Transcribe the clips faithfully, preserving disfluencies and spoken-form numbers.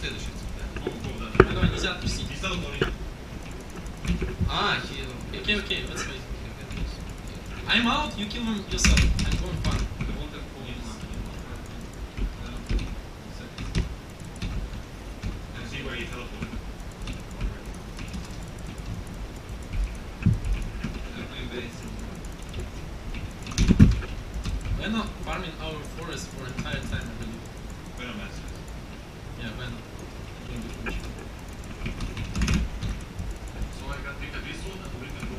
следующий цепляем. Давай, нельзя отпустить. А, хил. Окей, окей, let's wait. I'm out, you kill him yourself. I'm going fun. Venom farming our forest for entire time, I believe. Venom Masters. Yeah, Venom. So I got pick up this one and bring it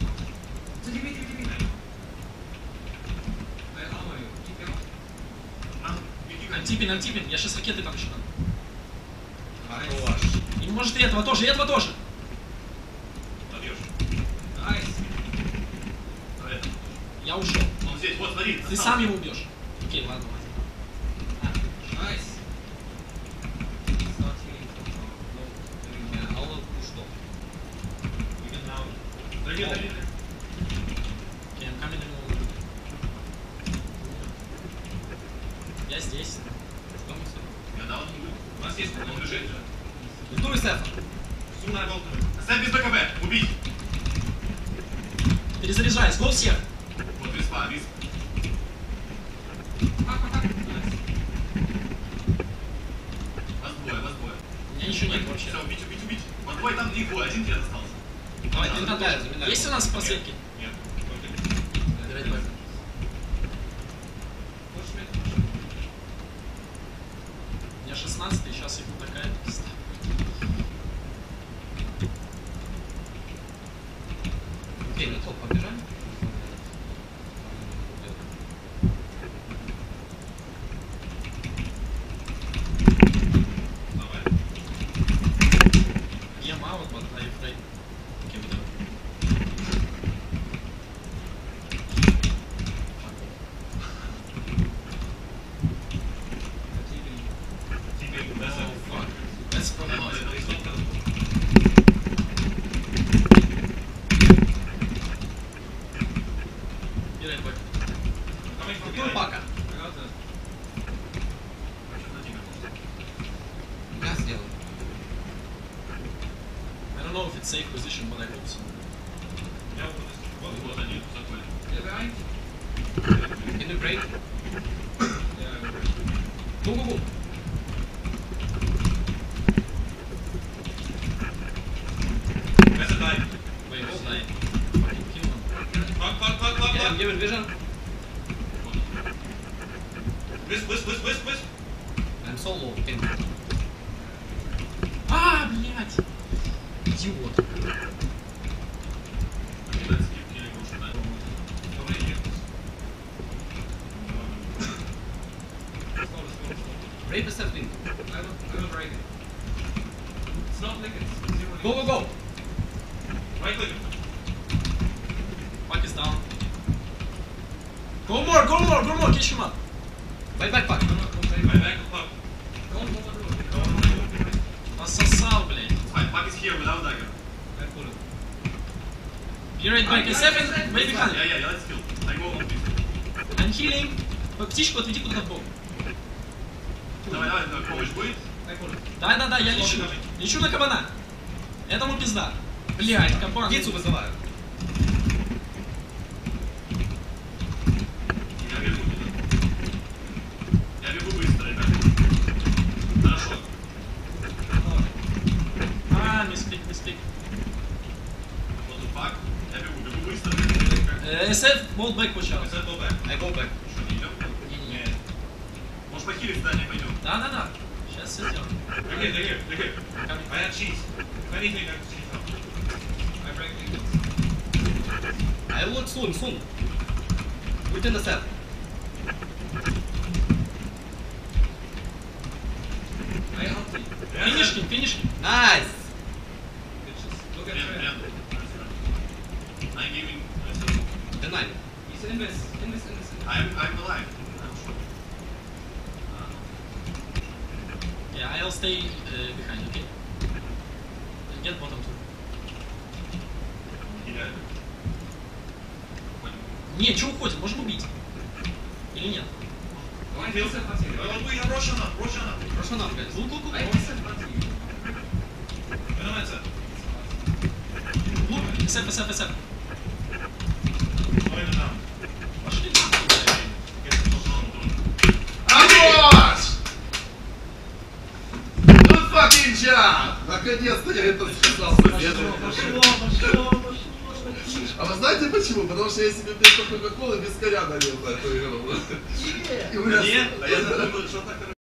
I'm tipping, I'm tipping. Я сейчас ракеты там еще дам. Хорош. И может и этого тоже, и этого тоже. Побьешь. Найс. Я ушел. Он здесь, вот смотри. Ты сам его убьешь. Окей, ладно, ладно. Найс. Дорогие, дорогие. Окей, I'm coming in. Я здесь. Я дал ему. У нас есть, он лежит. Дуй, Сефа. Сумная волка. Оставь без БКБ. Убить. Перезаряжаюсь, гол всех. Вот респа, риск. Вас двое, вас двое. У меня ничего нет вообще. Все, убить, убить, убить. Вас двое, там их двое, один трет остался. Давай, ты Это заминай, тоже. заминай. Есть у нас просветки? Нет. Забирать бэк. У меня шестнадцатый, сейчас ему такая пизда. Окей, на топ побежали. Давай. Я мало, but I afraid. Окей, вот это. Теперь Oh, Десса. fuck. That's problematic. Be right back. Дуй, Пака. Я сделаю. I don't know if it's safe position, but I hope so. Я вот вот один заколь. Can you break? Go, go, go. Десса, дай. Wait, hold on. Fucking kill him. Фак, фак, фак, фак, Yeah, I'm фак. giving vision. Выс, выс, выс, выс, выс. I'm so low. Can А, блядь! Идиот. break the something. I will, I will break it. It's not like it's zero. Go, go, go. Right click. Fuck is down. Go more, go more, go more, catch him up. Bye, back, back. No, no, don't break Right it. back, fuck. Don't go on road. Go on, go on. Пососал, блядь. Fine, fuck is here without dagger. I pull it. Be right back. I- I- Seven, I- wait behind. Yeah, yeah, yeah, let's kill. I go on this. I'm healing. Птичку отведи куда-то в бок. Давай, давай, давай, помощь будет. I pull it. Да, да, да, я лечу. Лечу на кабана. Этому пизда. Блядь, кабан. Птицу вызываю. Я бегу туда. Я бегу быстро, ребят. Хорошо. А, мисклик, мисклик. Вот тут фак. Я бегу, бегу быстро. Э, эс эф, болт бэк почал. Сейчас go back. I go back. Что, не идем? Не-не-не. Нет. Может, похилить здание пойдем? Да, да, да. Сейчас все сделаем. Дорогие, дорогие, дорогие. Coming. Моя чиз. Смотрите, как чиз. I break it. I will soon, soon. Within the cell. I ulti. Финишки, финишки. Nice. Bitches. Look at Прям, Trent. прям. I'm giving... Deny. He's in this. In this, in this, in this. I'm, I'm alive. Yeah, I'll stay uh, behind, okay? And get bottom two. Кидаю. Не, че уходит? Можем убить. Или нет? Давай, kill. Except for you. Uh, we have Russian up, Russian up. Russian up, guys. Look, look, look. I except for you. Виноватся. Look, S F, S F, S F. Ой, да. Пошли. Хорош! Ну fucking job! Наконец-то я это сказал. Пошло, пошло, пошло. А вы знаете почему? Потому что я себе без Кока-Колы без коря налил на эту игру. И у меня- Нет, а я думаю, что так